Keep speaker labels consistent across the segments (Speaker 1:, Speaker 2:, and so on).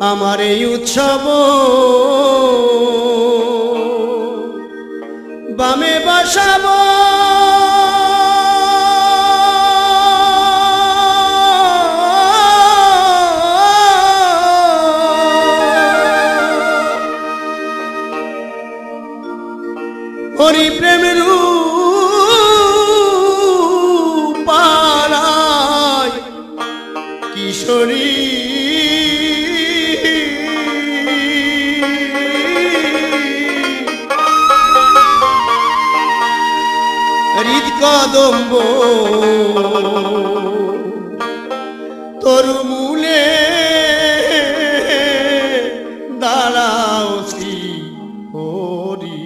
Speaker 1: আমার এই উৎসব বামে বসাবো হরি প্রেম রূপারায় কিশোরী হৃদকদম্ব তরু মূলে দাঁড়াও শ্রী হরি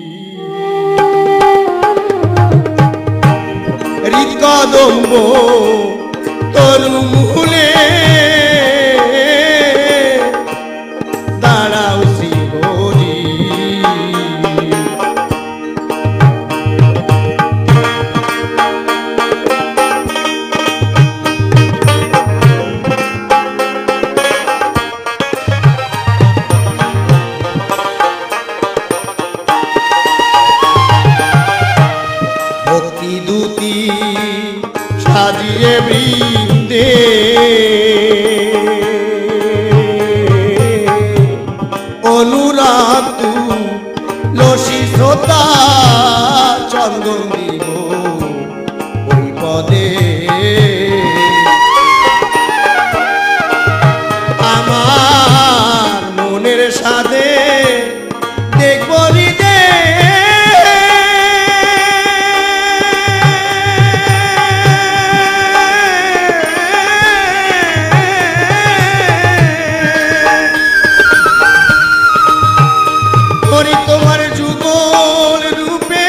Speaker 1: হৃদকদম্ব তরু মূলে দাঁড়াও শ্রী হরি ভক্তি দূতি সাজিয়ে বৃন্দে অনুরাগ লসি শ্রোতা চন্দন দিব ওই পদে আমার মনের সাথে দেখব হৃদে তোমার যুগল রূপে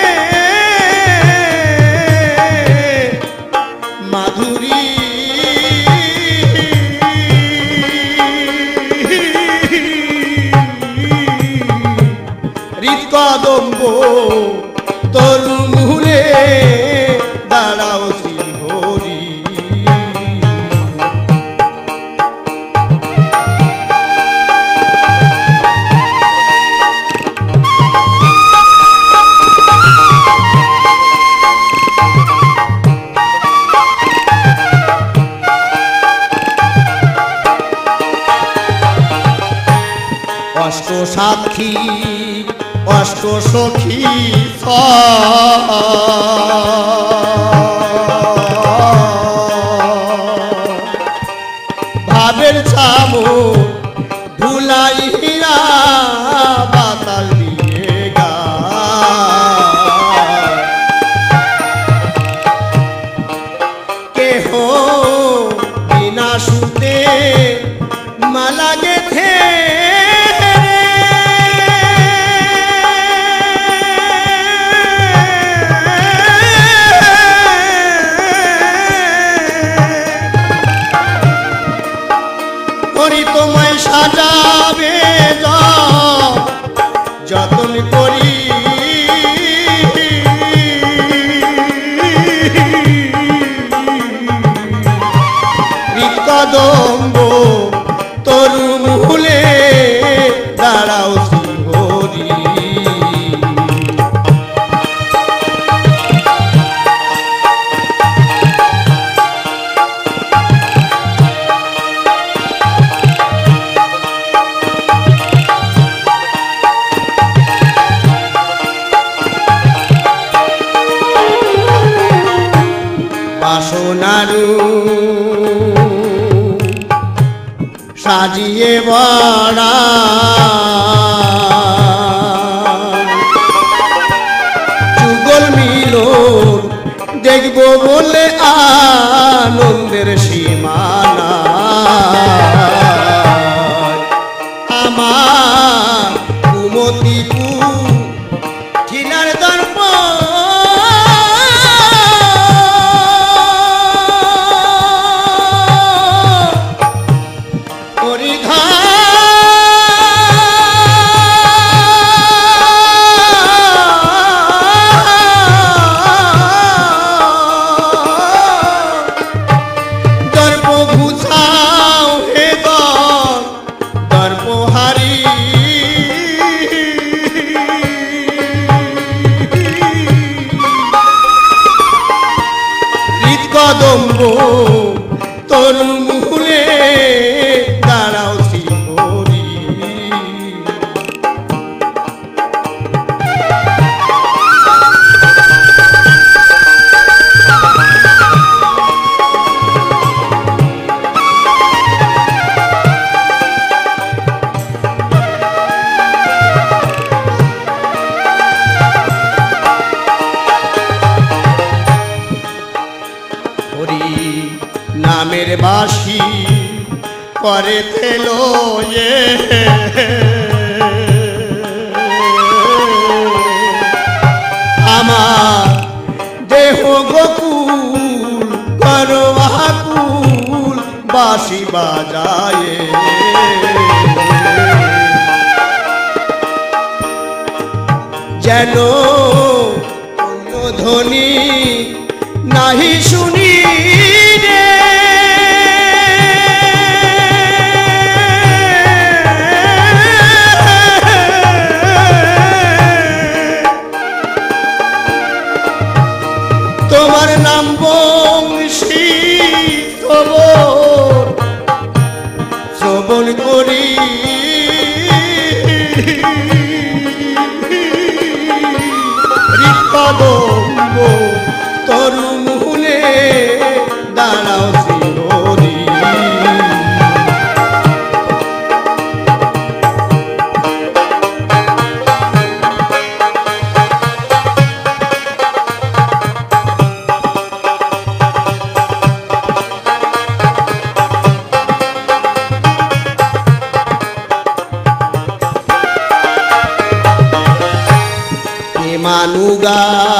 Speaker 1: মাধুরী হৃদকদম্ব তরু মূলে দাঁড়াও শ্রী হরি অষ্ট সাক্ষী অষ্ট সখী ভাবের ছামো ধুলাইয়া বাতাল দিয়ে গা কেহ বিনা সুতে মালা গেথে তোমায় সাজাবে যতন করি হৃদকদম্ব তরু মূলে দাঁড়াও শ্রী হরি বাসনারু সাজিয়ে বড়া যুগল মিলন দেখব বলে আনন্দের সীমানা আমার কুমতিপুর ঠিলার দর্প হৃদকদম্ব তরু মূলে দাঁড়াও শ্রীহরি। নামের বাসি করে তেলো আমার দেহ গোকুল করো আকুল বাসি বাজায় যেন অন্য ধ্বনি নাহি শুনি রে। তোমার নাম বংশী শ্রবণ শ্রবণ করি হৃদকদম্ব তরু মূলে দাঁড়াও শ্রীহরি। মানুগা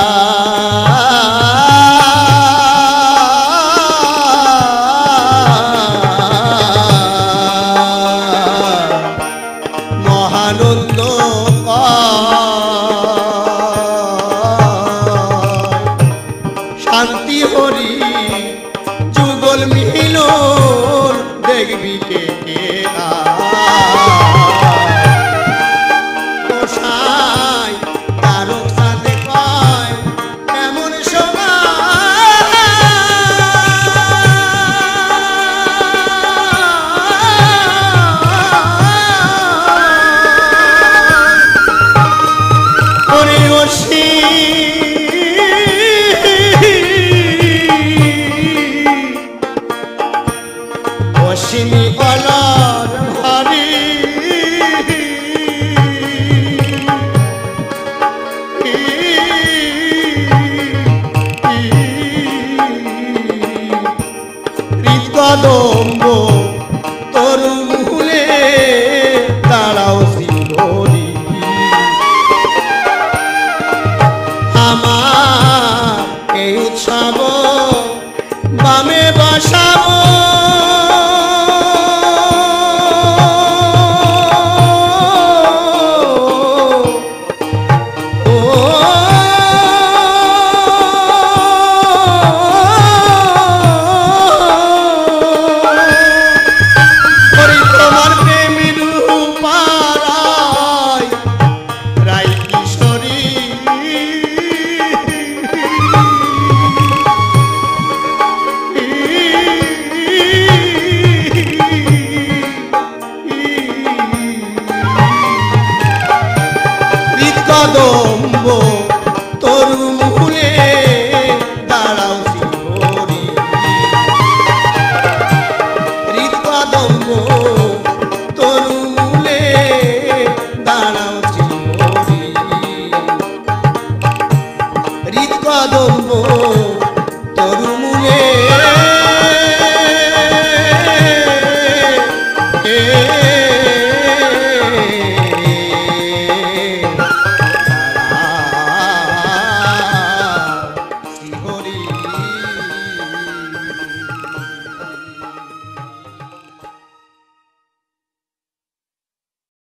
Speaker 1: মহানন্দ শান্তি হরি যুগল মিলন দেখবি কে কে গোসাই তারক সাথে পায় এমন অসীমি বলার ভারী হৃদকদম্ব তরু মূলে দাঁড়াও শ্রীহরি। আমার এই উৎসব বামে বসাবো